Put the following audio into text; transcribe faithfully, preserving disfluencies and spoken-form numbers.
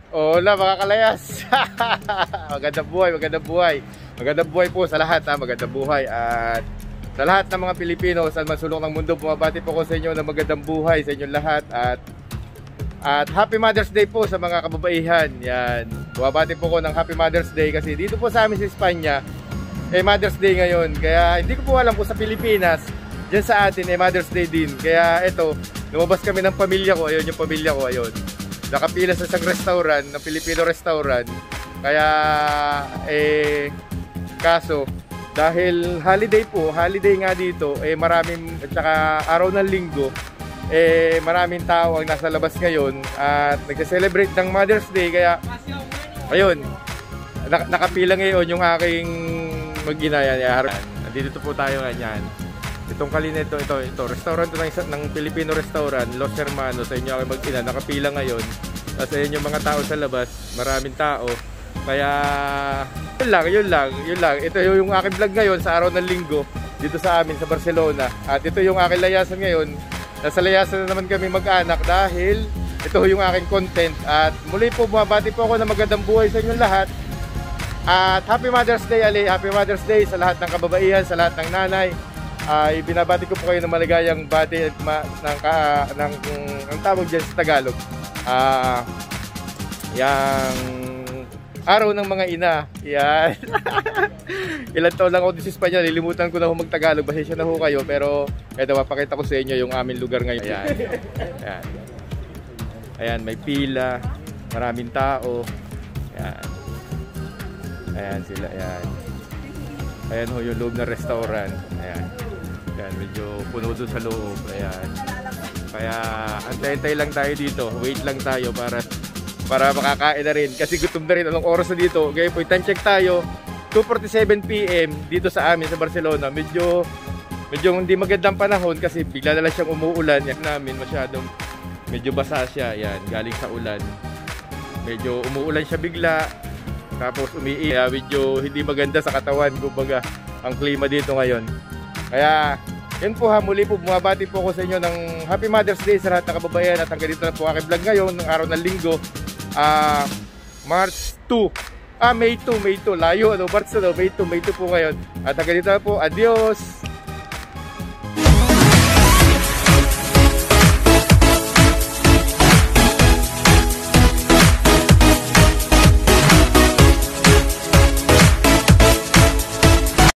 Hola mga kalayas. Magandang buhay, magandang buhay. Magandang buhay po sa lahat, ha? Magandang buhay. At sa lahat ng mga Pilipino sa masulok ng mundo, bumabati po ko sa inyo ng magandang buhay sa inyong lahat. At At Happy Mother's Day po sa mga kababaihan. Yan. Bumabati po ko ng Happy Mother's Day kasi dito po sa amin sa Espanya eh Mother's Day ngayon. Kaya hindi ko po alam po sa Pilipinas, dyan sa atin eh Mother's Day din. Kaya eto, lumabas kami ng pamilya ko. Ayun yung pamilya ko, ayun. Nakapila sa isang restaurant, ng Filipino restaurant. Kaya eh kaso dahil holiday po, holiday nga dito, eh maraming, at saka araw ng linggo, eh maraming tao ang nasa labas ngayon at nagse-celebrate ng Mother's Day. Kaya ayun, nak nakapila ngayon yung aking mag-ina. Dito po tayo ganyan. Itong kalina ito, ito, ito restaurant ng, ng Filipino restaurant, Los Hermanos. Sa inyo aking mag-ina, nakapila ngayon. At sa inyo mga tao sa labas, maraming tao. Kaya yun lang, yun lang, yun lang. Ito yung aking vlog ngayon sa araw ng linggo dito sa amin sa Barcelona. At ito yung aking layasan ngayon. Nasa layasan na naman kami mag-anak dahil ito yung aking content. At muli po bumabati po ako ng magandang buhay sa inyong lahat. At Happy Mother's Day, Ali. Happy Mother's Day sa lahat ng kababaihan, sa lahat ng nanay. Ay uh, binabati ko po kayo ng maligayang bati at ma ng, uh, ng, ng ang tawag dyan sa Tagalog. Ah, uh, yang araw ng mga ina. Yan. Ilan taon lang ako dito sa Espanya, nilimutan ko na ho mag-Tagalog. Pasensya na ho kayo, pero eto, mapakita ko sa inyo yung aming lugar ngayon. Ayan. Ayan. Ayan, may pila, maraming tao. Ayan. Ayan sila, ayan. Ayan ho yung loob ng restaurant. Ayan. Ayan, medyo puno doon sa loob. Ayan. Kaya antay-antay lang tayo dito. Wait lang tayo para para makakain na rin. Kasi gutom na rin. Anong oras na dito? Okay po, time check tayo. two forty-seven p m dito sa amin sa Barcelona. Medyo medyo hindi magandang panahon kasi bigla na lang siyang umuulan. Yan namin masyadong medyo basa siya. Yan, galing sa ulan. Medyo umuulan siya bigla. Tapos umiiya. Medyo hindi maganda sa katawan. Kumbaga, ang klima dito ngayon. Kaya, yun po ha. Muli po, bumabati po ako sa inyo ng Happy Mother's Day sa lahat ng kababayan. At hanggang dito na po aking vlog ngayon ng araw ng linggo. Ah, uh, March two. Ah, May two, May two. Layo, ano? March two, May two, May two po ngayon. At hanggang dito na po. Adios!